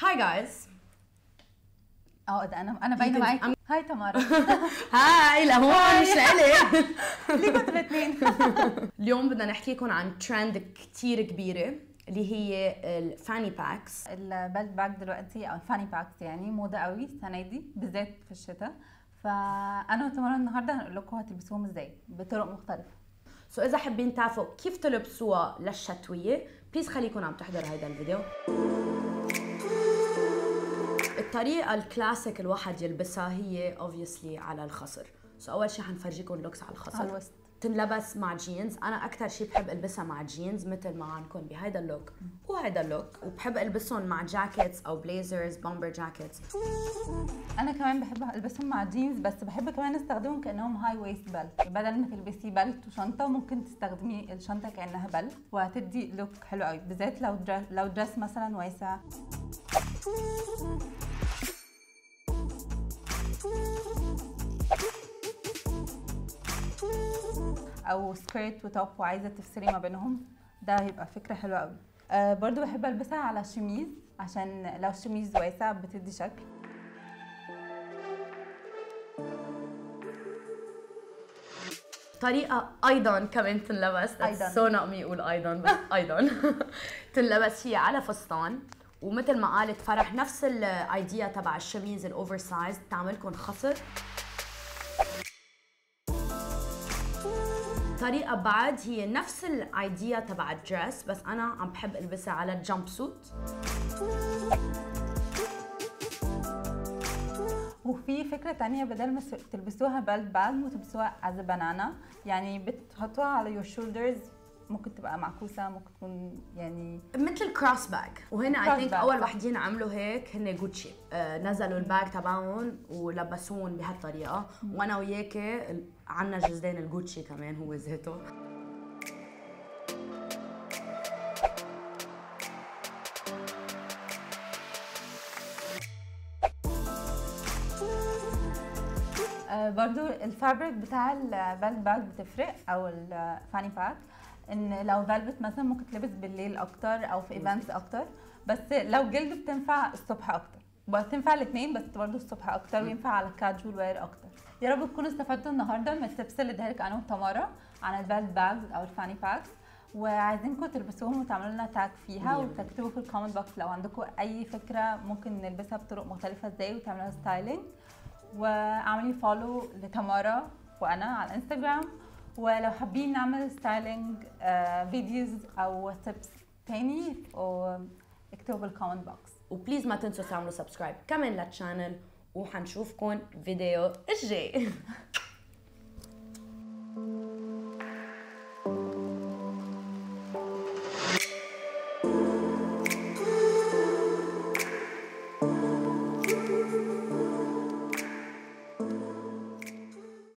Hi guys. ده انا باينه معاكي. هاي تمارا. هاي لا هو مش لإلي. ليه كنتوا الاثنين؟ اليوم بدنا نحكي لكم عن ترند كتير كبيرة اللي هي الفاني باكس. البيلت باك دلوقتي او الفاني باكس يعني موضه قوي السنه دي بالذات في الشتاء، فانا وتمارا النهارده هنقول لكم هتلبسوهم ازاي بطرق مختلفه. سو اذا حابين تعرفوا كيف تلبسوها للشتويه بليز خليكم عم تحضروا هيدا الفيديو. الطريقه الكلاسيك الواحد يلبسها هي obviously على الخصر. سو اول شيء حنفرجيكم لوكس على الخصر، على الوسط تنلبس مع جينز. انا اكثر شيء بحب البسها مع جينز مثل ما عندكم بهيدا اللوك وهيدا اللوك، وبحب البسهم مع جاكيتس او بليزرز بومبر جاكيتس. انا كمان بحب البسهم مع جينز، بس بحب كمان استخدمهم كانهم هاي ويست بيلت. بدل ما تلبسي بيلت وشنطه ممكن تستخدمي الشنطه كانها بيلت وهتدي لوك حلو قوي، بالذات لو دريس مثلا واسع. او سكيرت وتوب وعايزه تفصلي ما بينهم، ده هيبقى فكره حلوه قوي. برضو بحب البسها على شميز عشان لو الشميز واسع بتدي شكل. طريقة ايضا كمان تنلبس، أيضاً. سو ناقمي يقول ايضا بس ايضا تنلبس هي على فستان، ومثل ما قالت فرح نفس الايديا تبع الشميز الاوفر سايز تعملكم خصر. طريقة بعد هي نفس الايديا تبع الدريس، بس انا عم بحب البسها على الجامب سوت. وفي فكرة تانية، بدل ما تلبسوها بيلت باج وتلبسوها از بانانا، يعني بتحطوها على يور شولدرز، ممكن تبقى معكوسة، ممكن تكون يعني مثل كروس باج. وهنا اي ثينك اول وحدين عملوا هيك هن جوتشي، نزلوا الباج تبعهم ولبسوهم بهالطريقة، وانا وياكي عنا جزدان الجوتشي كمان هو ذاته. برضو الفابريك بتاع البيلت باج بتفرق، او الفاني باك، ان لو فالفت مثلا ممكن تلبس بالليل اكتر او في ايفنتس اكتر، بس لو جلد بتنفع الصبح اكتر. بتنفع الاثنين بس برضو الصبح اكتر، وينفع على الكاجوال وير اكتر. يا رب تكونوا استفدتوا النهارده من التبس اللي اديتها لك انا وتمارا عن البيلت باج او الفاني باكس، وعايزينكم تلبسوهم وتعملوا لنا تاج فيها، وتكتبوا في الكومنت بوكس لو عندكم اي فكره ممكن نلبسها بطرق مختلفه ازاي وتعملوها ستايلينج. واعملي فولو لتمارا وانا على الانستغرام، ولو حابين نعمل ستايلينج فيديوز او تيبس تاني اكتبوا بالكومنت بوكس. وبليز ما تنسوا تعملوا سبسكرايب كمان للشانل، وحنشوفكم فيديو الجاي.